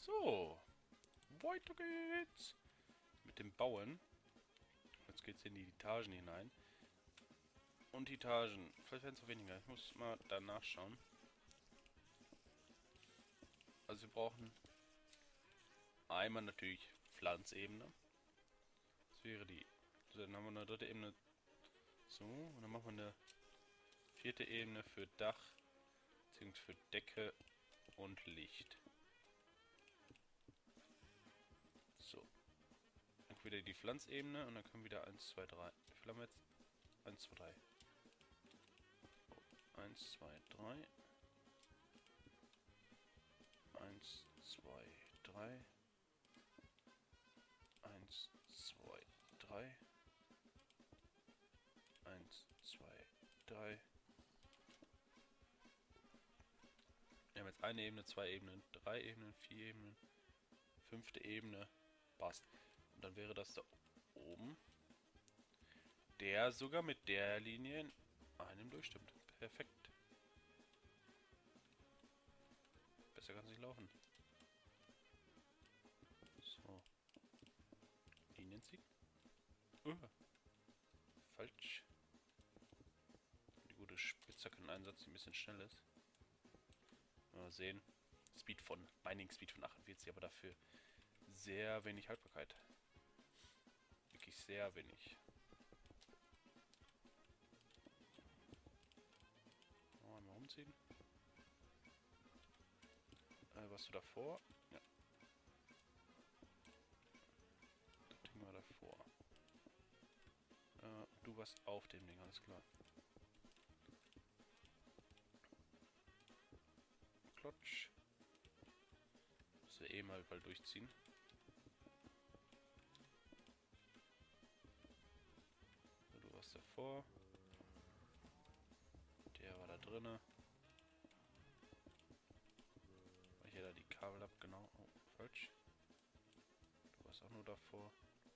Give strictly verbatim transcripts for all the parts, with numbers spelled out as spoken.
So, weiter geht's mit dem Bauen. Jetzt geht's in die Etagen hinein. Und die Etagen, vielleicht werden es auch weniger. Ich muss mal danach schauen. Also wir brauchen einmal natürlich Pflanzebene. Das wäre die. Dann haben wir eine dritte Ebene. So, und dann machen wir eine vierte Ebene für Dach, beziehungsweise für Decke und Licht. So. Dann wieder die Pflanzebene und dann können wir wieder eins, zwei, drei. Wie viel haben wir jetzt? eins, zwei, drei. eins, zwei, drei. eins, zwei, drei. eins, zwei, drei. eins, zwei, drei. Wir haben jetzt eine Ebene, zwei Ebenen, drei Ebenen, vier Ebenen, fünfte Ebene. Passt. Und dann wäre das da oben, der sogar mit der Linie in einem durchstimmt. Perfekt. Besser kann es nicht laufen. So. Linien ziehen. Uh. Falsch. Die gute Spitzhackeneinsatz, die ein bisschen schnell ist. Mal sehen. Speed von, Mining Speed von achtundvierzig, aber dafür sehr wenig Haltbarkeit. Wirklich sehr wenig. Oh, einmal umziehen. Äh, was du davor? Ja. Das Ding war davor. Äh, du warst auf dem Ding, alles klar. Klotsch. Müssen wir eh mal überall durchziehen. So, du warst davor. Der war da drinne. Weil ich ja da die Kabel ab, genau. Oh, falsch. Du warst auch nur davor.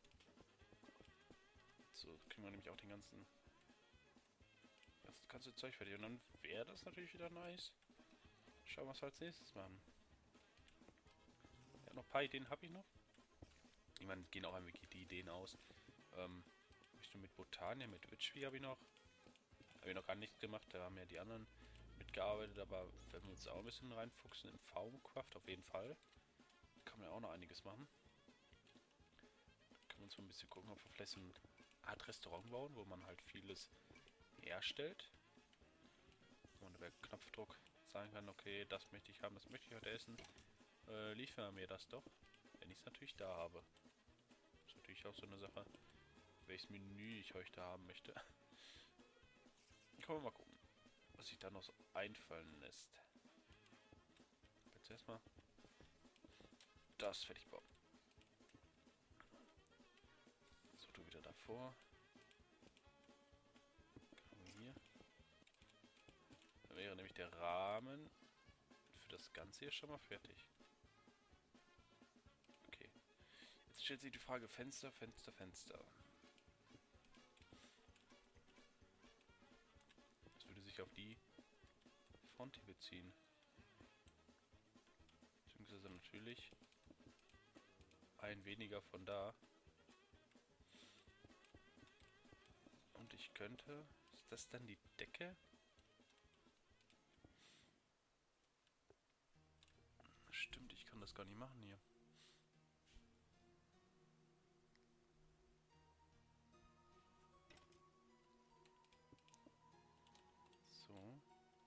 So, kriegen wir nämlich auch den ganzen das ganze Zeug fertig. Und dann wäre das natürlich wieder nice. Schauen wir, was wir als nächstes machen. Ja, noch ein paar Ideen habe ich noch. Ich meine, gehen auch ein wenig die Ideen aus. Ähm, ich nur mit Botania, mit Witchby habe ich noch. Habe ich noch gar nicht gemacht, da haben ja die anderen mitgearbeitet, aber wenn wir uns auch ein bisschen reinfuchsen in Faumcraft, auf jeden Fall. Da kann man ja auch noch einiges machen. Da können wir uns mal ein bisschen gucken, ob wir vielleicht so eine Art Restaurant bauen, wo man halt vieles herstellt. Wo man über Knopfdruck sagen kann, okay, das möchte ich haben, das möchte ich heute essen. Äh, liefern mir das doch, wenn ich es natürlich da habe. Das ist natürlich auch so eine Sache, welches Menü ich heute haben möchte. Können wir mal gucken, was sich da noch so einfallen lässt. Jetzt erstmal das fertig bauen. So, du wieder davor. Kommen wir hier. Dann wäre nämlich der Rahmen für das Ganze hier schon mal fertig. Okay. Jetzt stellt sich die Frage Fenster, Fenster, Fenster. Das würde sich auf die Front hier beziehen. Beziehungsweise natürlich ein weniger von da. Und ich könnte... Ist das dann die Decke? Stimmt, ich kann das gar nicht machen hier. So.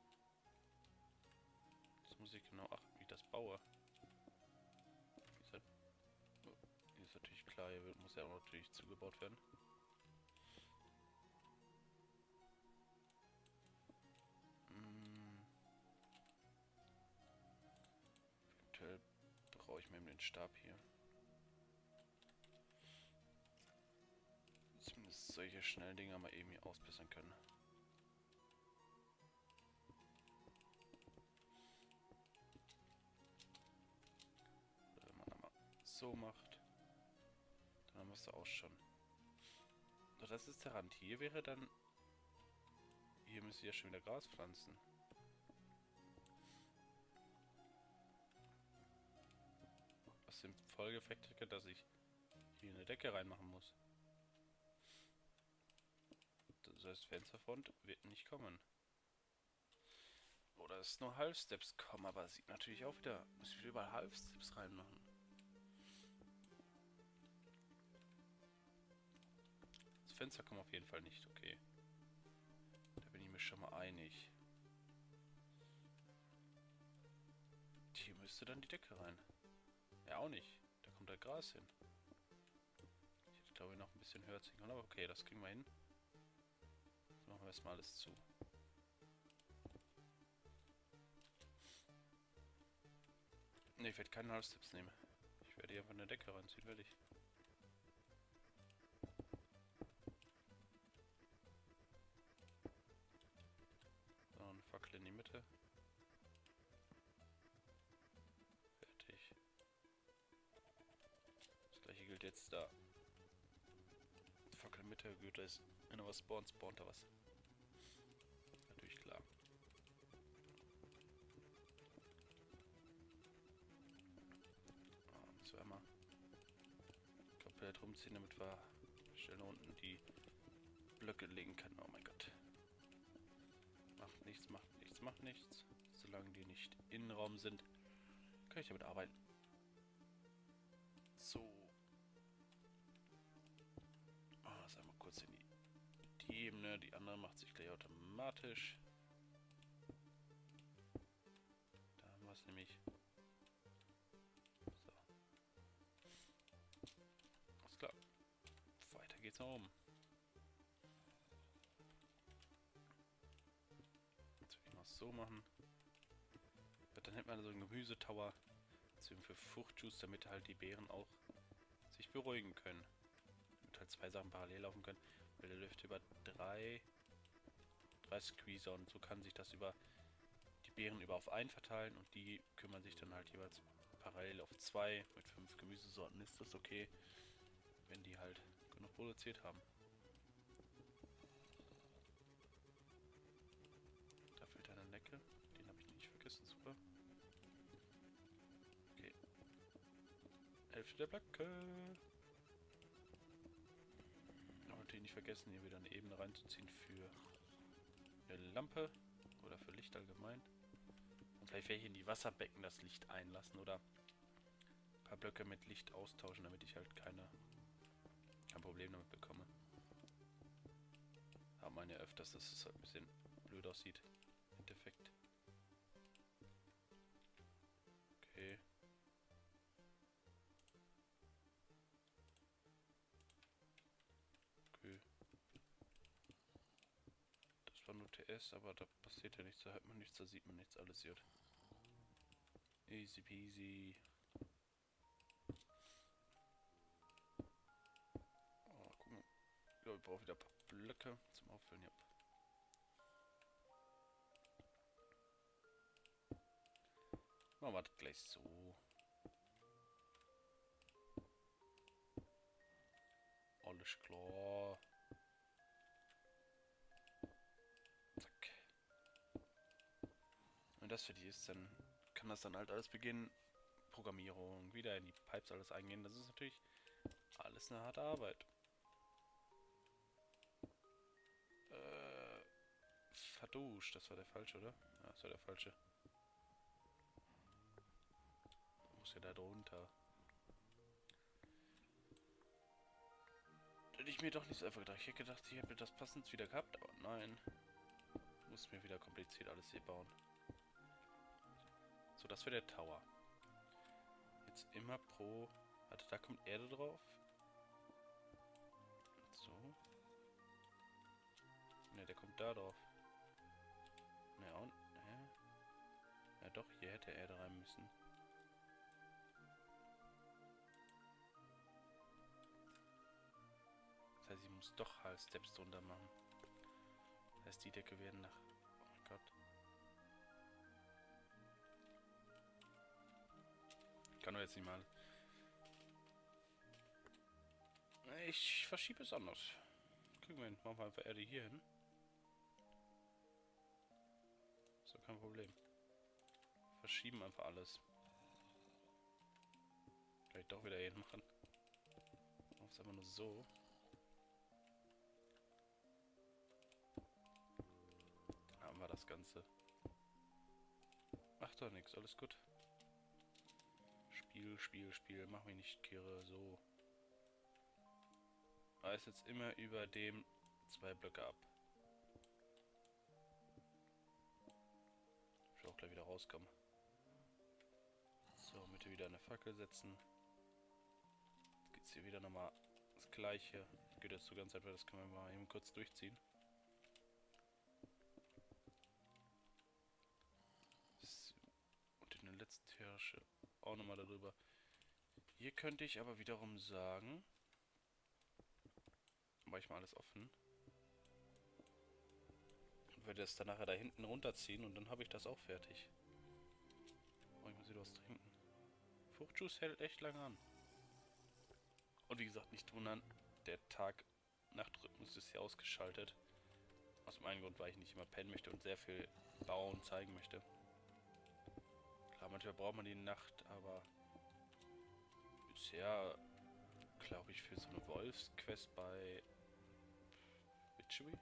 Jetzt muss ich genau achten, wie ich das baue. Die ist, halt, oh, die ist natürlich klar, hier muss ja auch natürlich zugebaut werden. Hm. Eventuell brauche ich mir eben den Stab hier. Zumindest solche schnellen Dinger mal eben hier ausbessern können. Wenn man einmal so macht, dann haben wir es auch schon. So, das ist der Rand. Hier wäre dann... Hier müsste ja schon wieder Gras pflanzen. den Folgeeffekt hätte, dass ich hier eine Decke reinmachen muss. Das heißt, Fensterfront wird nicht kommen. Oder es nur Half-Steps kommen, aber es sieht natürlich auch wieder, muss ich wieder überall Half-Steps reinmachen. Das Fenster kommt auf jeden Fall nicht, okay. Da bin ich mir schon mal einig. Hier müsste dann die Decke rein. Ja, auch nicht. Da kommt da Gras hin. Ich hätte, glaube ich, noch ein bisschen höher ziehen können, aber okay, das kriegen wir hin. Jetzt machen wir erstmal alles zu. Ne, ich werde keine Half-Steps nehmen. Ich werde hier einfach eine Decke reinziehen, werde ich. So, eine Fackel in die Mitte. Fertig. Das gleiche gilt jetzt da. Fackel in der Mitte, gut, da ist, wenn da was spawnt, spawnt da was. Natürlich klar. Ah, müssen wir einmal komplett rumziehen, damit wir schnell unten die Blöcke legen können. Oh mein Gott. Macht nichts, macht nichts, macht nichts. Solange die nicht Innenraum sind, kann ich damit arbeiten. So. Ah, das einmal kurz in die, die Ebene. Die andere macht sich gleich automatisch. Da haben wir es nämlich. So. Alles klar. Weiter geht's nach oben. Jetzt will ich noch so machen. Dann hätte man so einen Gemüsetower für Fruchtjuice, damit halt die Beeren auch sich beruhigen können. Damit halt zwei Sachen parallel laufen können. Weil der läuft über drei, drei Squeezer und so kann sich das über die Beeren über auf einen verteilen und die kümmern sich dann halt jeweils parallel auf zwei. Mit fünf Gemüsesorten ist das okay, wenn die halt genug produziert haben. Da fehlt eine Necke, den habe ich nicht vergessen, super. Hälfte der Blöcke. Und nicht vergessen, hier wieder eine Ebene reinzuziehen für eine Lampe oder für Licht allgemein. Und vielleicht werde ich in die Wasserbecken das Licht einlassen oder ein paar Blöcke mit Licht austauschen, damit ich halt keine kein Problem damit bekomme. Haben man ja öfters, dass es halt ein bisschen blöd aussieht. Im Endeffekt. Okay. Das war nur T S, aber da passiert ja nichts, da hört man nichts, da sieht man nichts, alles gut. Easy peasy. Oh, gucken. Ich glaube, ich brauche wieder ein paar Blöcke zum Auffüllen. Ja. Machen wir das gleich so. Alles klar. Zack. Wenn das für die ist, dann kann das dann halt alles beginnen. Programmierung, wieder in die Pipes alles eingehen. Das ist natürlich alles eine harte Arbeit. Äh, verduscht, das war der falsche, oder? Ja, das war der falsche. Muss ja da drunter. Hätte ich mir doch nicht so einfach gedacht. Ich hätte gedacht, ich hätte das passend wieder gehabt, aber nein. Muss mir wieder kompliziert alles hier bauen. So, das wäre der Tower. Jetzt immer pro... Warte, da kommt Erde drauf. So. Ne, der kommt da drauf. Ne, und... Hä? Ja doch, hier hätte Erde rein müssen. Das heißt, ich muss doch halt Steps drunter machen. Das heißt, die Decke werden nach... Oh mein Gott. Ich kann doch jetzt nicht mal... Ich verschiebe es anders. Kriegen wir hin. Machen wir einfach Erde hier hin. So, kein Problem. Verschieben einfach alles. Kann ich doch wieder hin machen. Mach's einfach nur so. Dann haben wir das Ganze. Macht doch nichts, alles gut. Spiel, Spiel, Spiel, mach mich nicht kirre, so. Er ist jetzt immer über dem zwei Blöcke ab. Ich will auch gleich wieder rauskommen. So, Mitte wieder eine Fackel setzen. Jetzt geht's hier wieder nochmal das gleiche. Geht jetzt so ganz einfach, das können wir mal eben kurz durchziehen. So. Und in der letzten Hirsche auch nochmal darüber. Hier könnte ich aber wiederum sagen, mache ich mal alles offen. Und werde das dann nachher da hinten runterziehen und dann habe ich das auch fertig. Oh, ich muss wieder was trinken. Fruchtjuice hält echt lange an. Und wie gesagt, nicht wundern, der Tag-Nacht-Rhythmus ist hier ausgeschaltet. Aus dem einen Grund, weil ich nicht immer pennen möchte und sehr viel bauen zeigen möchte. Klar, manchmal braucht man die Nacht, aber bisher, glaube ich, für so eine Wolfsquest bei Witchery?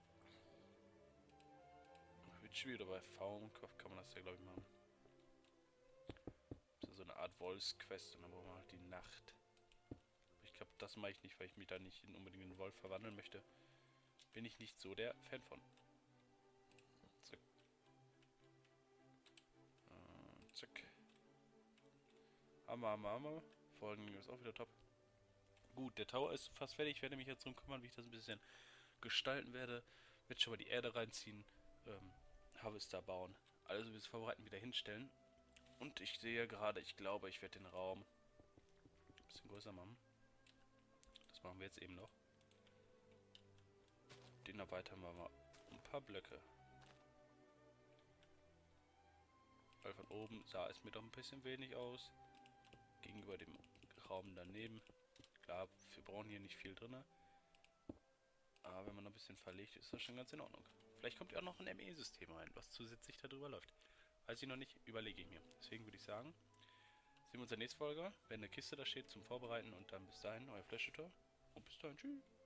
Witchery oder bei Faunkopf kann man das ja, glaube ich, machen. Das ist so eine Art Wolfsquest und dann braucht man halt die Nacht. Ich glaube, das mache ich nicht, weil ich mich da nicht in unbedingt in einen Wolf verwandeln möchte. Bin ich nicht so der Fan von. Zack. Äh, zack. Hammer, hammer, hammer. Folgen ist auch wieder top. Gut, der Tower ist fast fertig. Ich werde mich jetzt darum kümmern, wie ich das ein bisschen gestalten werde. Werde schon mal die Erde reinziehen. Ähm, Harvester bauen. Also bis vorbereiten, wieder hinstellen. Und ich sehe gerade, ich glaube, ich werde den Raum ein bisschen größer machen. Das machen wir jetzt eben noch. Den erweitern wir mal um ein paar Blöcke. Weil von oben sah es mir doch ein bisschen wenig aus. Gegenüber dem Raum daneben. Klar, wir brauchen hier nicht viel drin. Aber wenn man noch ein bisschen verlegt, ist das schon ganz in Ordnung. Vielleicht kommt ja auch noch ein M E-System rein, was zusätzlich darüber läuft. Weiß ich noch nicht, überlege ich mir. Deswegen würde ich sagen, sehen wir uns in der nächsten Folge, wenn eine Kiste da steht zum Vorbereiten und dann bis dahin, euer Flash-Tutor. Und bis dahin, tschüss.